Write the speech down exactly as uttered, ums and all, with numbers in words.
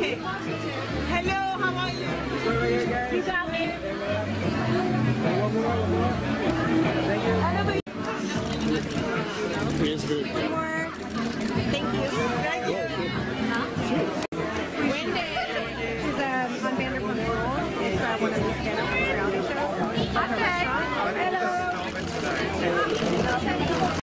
Okay. Hello, how are you? How are you guys? You got me.